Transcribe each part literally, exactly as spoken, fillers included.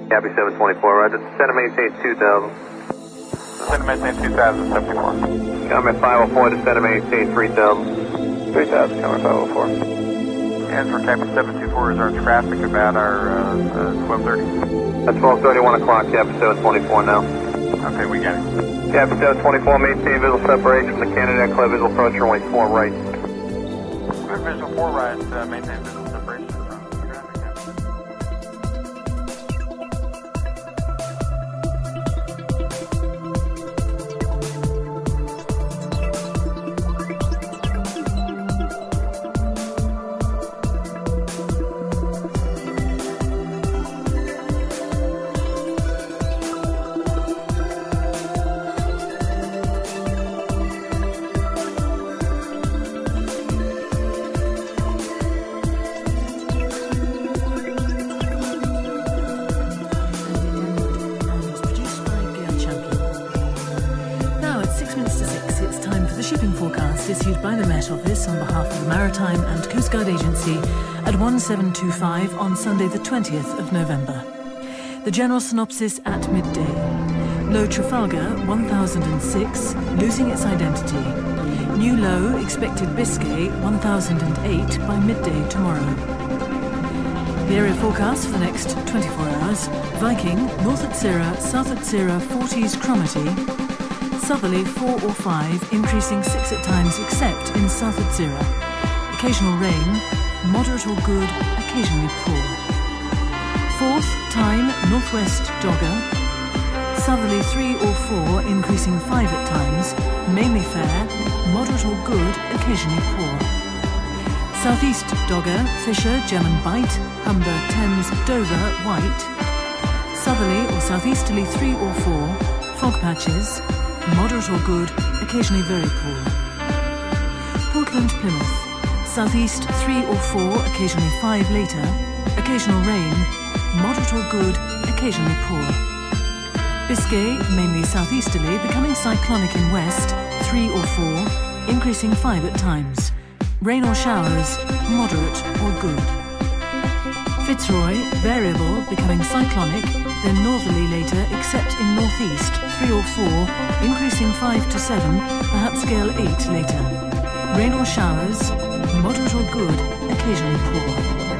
Copy seven twenty-four, roger. Descend and maintain two thousand. Descend and maintain two thousand, seventy-four. Comment five oh four, descend and maintain three thousand. three thousand, comment five oh four. And for Captain seven two four, is our traffic about our uh, uh, twelve thirty? That's twelve thirty, one o'clock, Captain seven twenty-four now. Okay, we got it. Captain seven twenty-four, maintain visual separation from the Canada Club, visual approach runway four right. Good visual four right, uh, maintain visual separation from the traffic. Shipping forecast issued by the Met Office on behalf of the Maritime and Coast Guard Agency at one seven two five on Sunday the twentieth of November. The general synopsis at midday. Low Trafalgar one thousand six, losing its identity. New low expected Biscay one thousand eight by midday tomorrow. The area forecast for the next twenty-four hours. Viking, north at Sierra, south at Sierra, forties Cromarty. Southerly four or five, increasing six at times except in south at Sierra. Occasional rain, moderate or good, occasionally poor. Fourth, time, northwest Dogger. Southerly three or four, increasing five at times, mainly fair, moderate or good, occasionally poor. Southeast Dogger, Fisher, German Bight, Humber, Thames, Dover, White. Southerly or southeasterly three or four, fog patches, moderate or good, occasionally very poor. Portland, Plymouth, southeast three or four, occasionally five later, occasional rain, moderate or good, occasionally poor. Biscay, mainly southeasterly, becoming cyclonic in west, three or four, increasing five at times. Rain or showers, moderate or good. Fitzroy, variable, becoming cyclonic, then northerly later, except in northeast, three or four, increasing five to seven, perhaps gale eight later. Rain or showers, moderate or good, occasionally poor.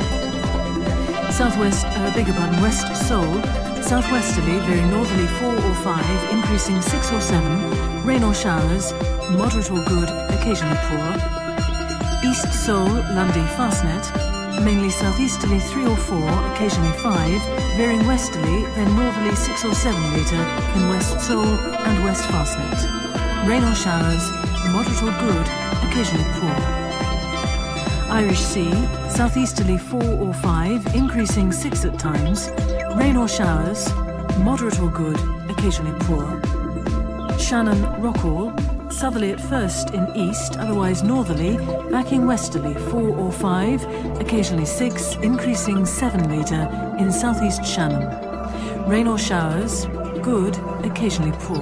Southwest, uh, bigger pardon, west Seoul, southwesterly, very northerly four or five, increasing six or seven, rain or showers, moderate or good, occasionally poor. East Seoul, Lundy, Fastnet, mainly southeasterly three or four, occasionally five, veering westerly, then northerly six or seven later in West Seoul and West Fastnet. Rain or showers, moderate or good, occasionally poor. Irish Sea, southeasterly four or five, increasing six at times, rain or showers, moderate or good, occasionally poor. Shannon, Rockall, southerly at first in east, otherwise northerly, backing westerly four or five, occasionally six, increasing seven later in southeast Shannon. Rain or showers, good, occasionally poor.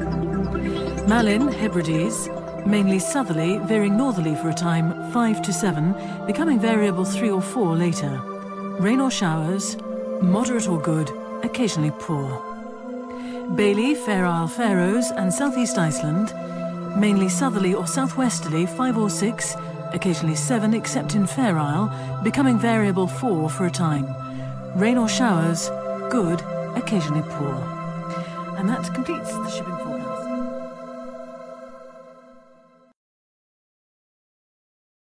Malin, Hebrides, mainly southerly, veering northerly for a time, five to seven, becoming variable three or four later. Rain or showers, moderate or good, occasionally poor. Bailey, Fair Isle, Faroes and southeast Iceland, mainly southerly or southwesterly, five or six, occasionally seven except in Fair Isle, becoming variable four for a time. Rain or showers, good, occasionally poor. And that completes the shipping forecast.